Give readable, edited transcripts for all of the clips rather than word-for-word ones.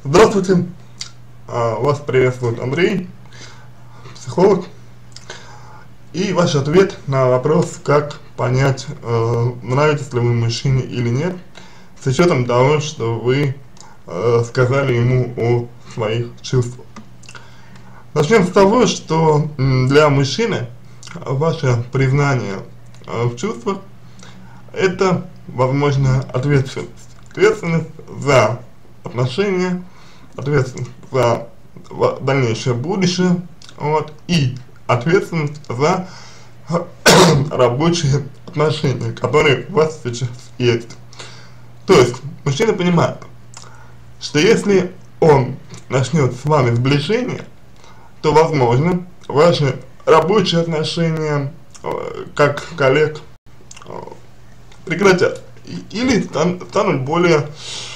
Здравствуйте, вас приветствует Андрей, психолог. И ваш ответ на вопрос, как понять, нравитесь ли вы мужчине или нет, с учетом того, что вы сказали ему о своих чувствах. Начнем с того, что для мужчины ваше признание в чувствах — это, возможно, ответственность. Ответственность за отношения, ответственность за дальнейшее будущее, и ответственность за рабочие отношения, которые у вас сейчас есть. То есть, мужчина понимает, что если он начнет с вами сближение, то, возможно, ваши рабочие отношения, как коллег, прекратят или станут более,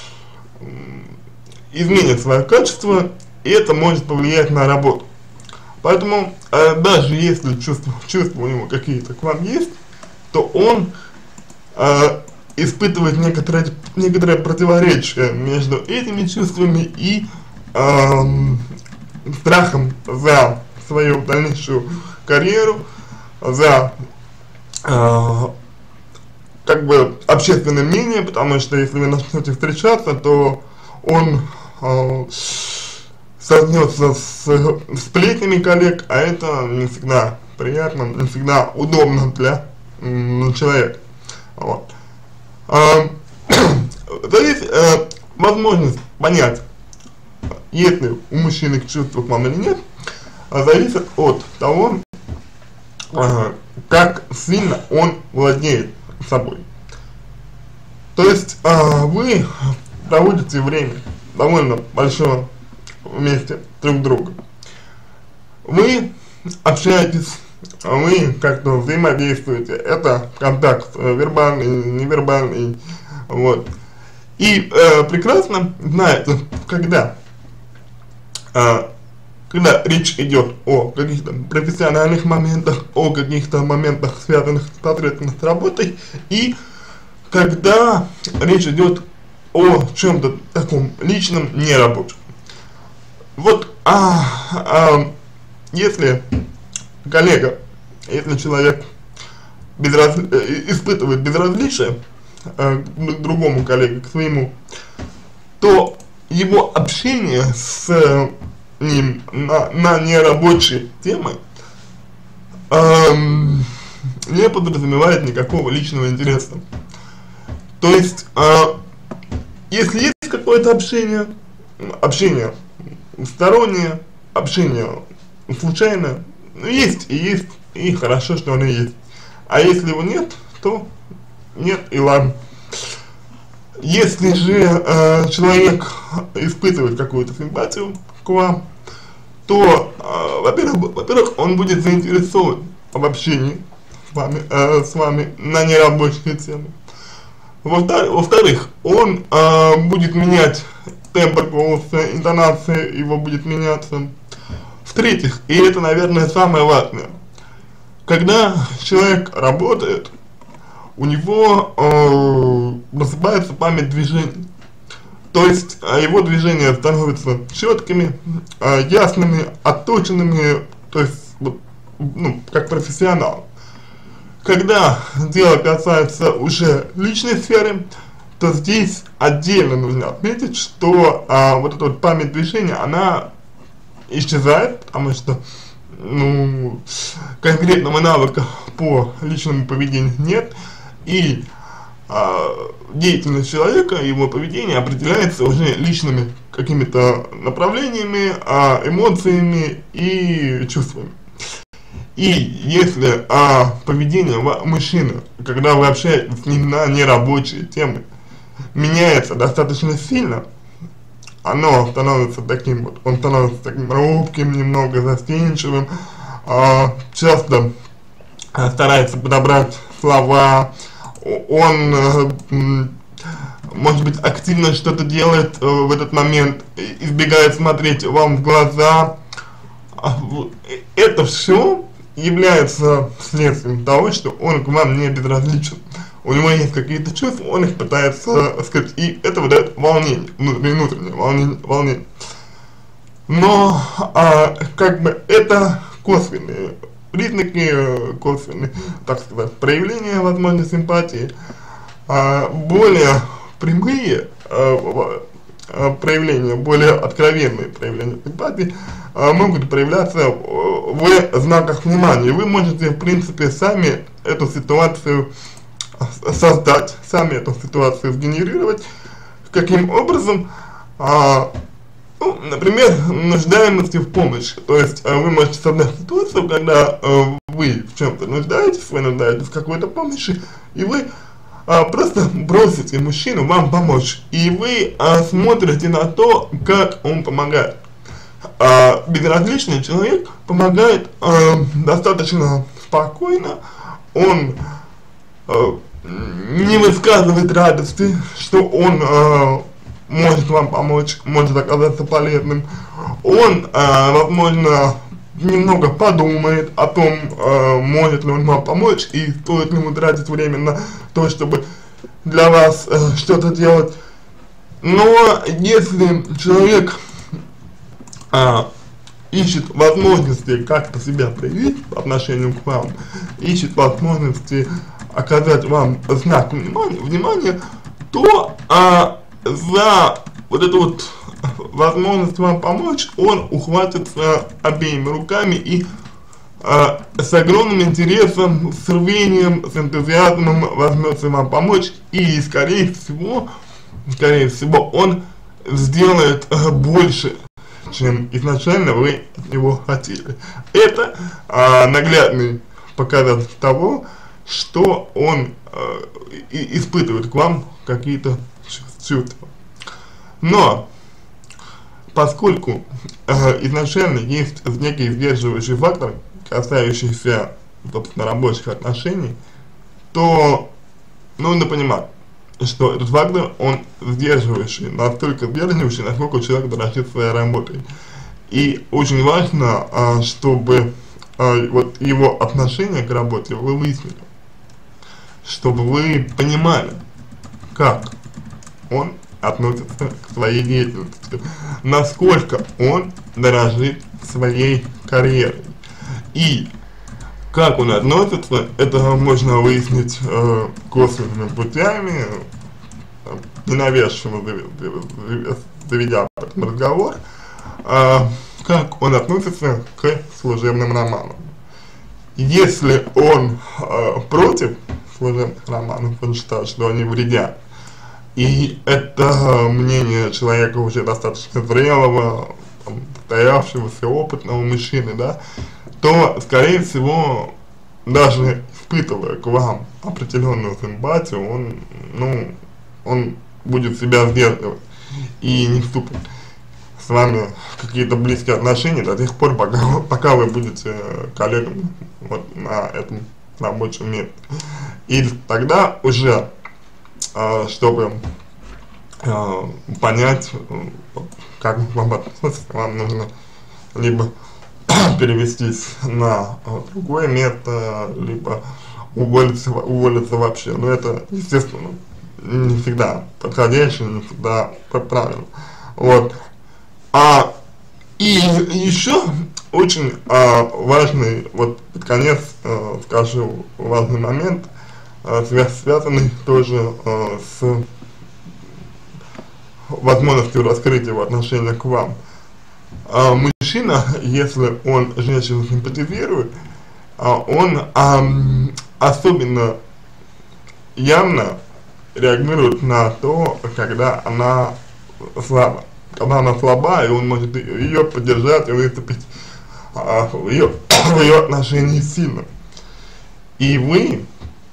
изменят свое качество, и это может повлиять на работу. Поэтому, даже если чувства у него какие-то к вам есть, то он испытывает некоторое противоречие между этими чувствами и страхом за свою дальнейшую карьеру, за как бы общественное мнение, потому что если вы начнете встречаться, то он столкнется с сплетнями коллег, а это не всегда приятно, не всегда удобно для человека. Вот. Возможность понять, есть ли у мужчины чувства к вам или нет, зависит от того, как сильно он владеет собой. То есть вы проводите время довольно большое вместе друг с другом. Вы общаетесь, вы как-то взаимодействуете, это контакт вербальный, невербальный, вот. И прекрасно знаете, когда речь идет о каких-то профессиональных моментах, о каких-то моментах, связанных непосредственно с работой, и когда речь идет о чем-то таком личном, нерабочем. Вот, если коллега, если человек испытывает безразличие к другому коллеге, к своему, то его общение с ним на нерабочие темы не подразумевает никакого личного интереса. То есть, если есть какое-то общение стороннее, общение случайное, есть, и хорошо, что оно есть. А если его нет, то нет, и ладно. Если же человек испытывает какую-то симпатию к вам, то, во-первых, он будет заинтересован в общении с вами на нерабочие темы. Во-вторых, он будет менять тембр голоса, интонация его будет меняться. В-третьих, и это, наверное, самое важное, когда человек работает, у него просыпается память движений. То есть его движения становятся четкими, ясными, отточенными, то есть, как профессионал. Когда дело касается уже личной сферы, то здесь отдельно нужно отметить, что вот эта вот память движения, она исчезает, потому что, конкретного навыка по личному поведению нет, и деятельность человека, его поведение определяется уже личными какими-то направлениями, эмоциями и чувствами. И если поведение мужчины, когда вы общаетесь с ним на нерабочие темы, меняется достаточно сильно, он становится таким робким, немного застенчивым, часто старается подобрать слова, он, может быть, активно что-то делает в этот момент, избегает смотреть вам в глаза. Это все является следствием того, что он к вам не безразличен. у него есть какие-то чувства, он их пытается скрыть, и это выдает волнение, внутреннее волнение. Но, как бы, это косвенные признаки, косвенные, так сказать, проявления возможной симпатии. Более прямые проявления, более откровенные проявления симпатии могут проявляться в знаках внимания. Вы можете, в принципе, сами эту ситуацию создать, сами эту ситуацию сгенерировать. Каким образом? Ну, например, нуждаемости в помощи. То есть вы можете создать ситуацию, когда вы в чем-то нуждаетесь, вы нуждаетесь в какой-то помощи, и вы просто просите мужчину вам помочь, и вы смотрите на то, как он помогает. Безразличный человек помогает достаточно спокойно, он не высказывает радости, что он может вам помочь, может оказаться полезным. Он, возможно, немного подумает о том, может ли он вам помочь и стоит ли ему тратить время на то, чтобы для вас что-то делать. Но если человек ищет возможности как-то себя проявить по отношению к вам, ищет возможности оказать вам знак внимания, то за вот эту вот возможность вам помочь он ухватится обеими руками и с огромным интересом, с рвением, с энтузиазмом возьмется вам помочь, и скорее всего он сделает больше, чем изначально вы от него хотели. Это наглядный показатель того, что он испытывает к вам какие-то чувства. Но поскольку изначально есть некий сдерживающий фактор, касающийся, собственно, рабочих отношений, то нужно понимать, что этот фактор, он сдерживающий, настолько сдерживающий, насколько человек дорожит своей работой. И очень важно, чтобы вот его отношение к работе вы выяснили, чтобы вы понимали, как он относится к своей деятельности, насколько он дорожит своей карьерой. И как он относится, это можно выяснить косвенными путями, ненавязчиво заведя разговор, как он относится к служебным романам. Если он против служебных романов, он считает, что они вредят, и это мнение человека уже достаточно зрелого, состоявшегося, опытного мужчины, да, то, скорее всего, даже испытывая к вам определенную симпатию, он будет себя сдерживать и не вступит с вами в какие-то близкие отношения до тех пор, пока вы будете коллегами вот на этом рабочем месте. И тогда уже, чтобы понять, как вам относиться, вам нужно либо перевестись на другое место, либо уволиться вообще. Но это, естественно, не всегда подходящее, не всегда правильно. Вот. И еще очень важный, вот под конец скажу, важный момент, связанный тоже с возможностью раскрытия в отношении к вам. Мужчина, если он женщину симпатизирует, он особенно явно реагирует на то, когда она слаба. Когда она слаба, и он может ее поддержать и выступить в ее отношении сильно. И вы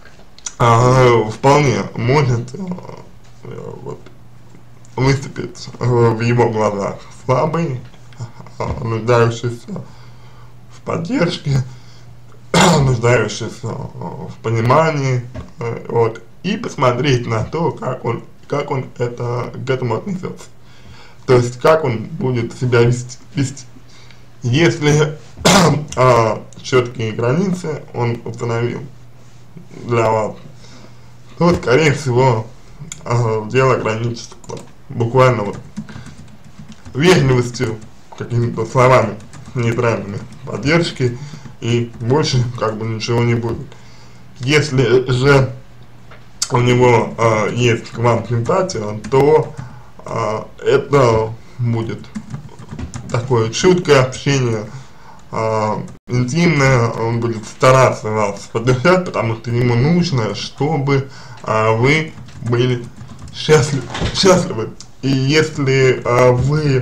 вполне можете вот, выступить в его глазах слабый, нуждающийся в поддержке, нуждающийся в понимании, вот, и посмотреть на то, как он к этому отнесется. То есть, как он будет себя вести. Если четкие границы он установил для вас, то, скорее всего, дело ограничится буквально вот вежливостью, какими-то словами нейтральными поддержки, и больше как бы ничего не будет. Если же у него есть к вам симпатия, то это будет такое чуткое общение, интимное, он будет стараться вас поддержать, потому что ему нужно, чтобы вы были счастливы. И если вы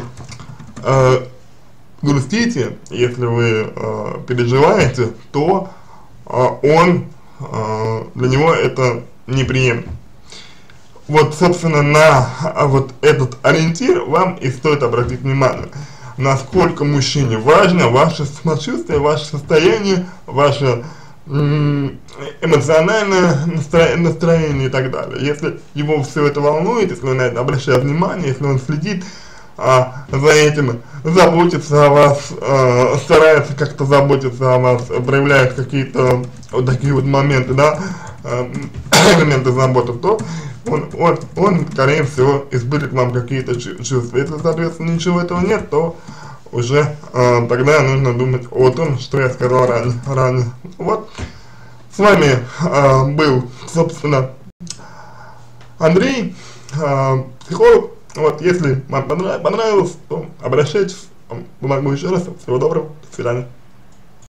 грустите, если вы переживаете, то он, для него это неприемлемо. Вот, собственно, на вот этот ориентир вам и стоит обратить внимание, насколько мужчине важно ваше самочувствие, ваше состояние, ваше эмоциональное настроение и так далее. Если его все это волнует, если он на это обращает внимание, если он следит за этим, заботится о вас, старается как-то заботиться о вас, проявляет какие-то вот такие вот моменты, да, элементы заботы, то он, скорее всего, испытывает вам какие-то чувства. Если, соответственно, ничего этого нет, то уже тогда нужно думать о том, что я сказал ранее. Вот, с вами был, собственно, Андрей, психолог. Вот, если вам понравилось, то обращайтесь, помогу еще раз. Всего доброго, до свидания.